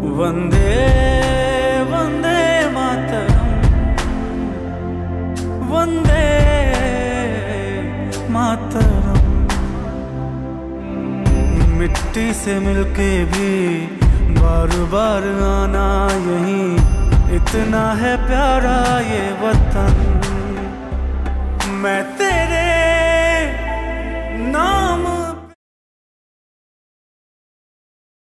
वंदे वंदे मातरम, वंदे मातरम। मिट्टी से मिलके भी बार बार आना यहीं, इतना है प्यारा ये वतन। मैं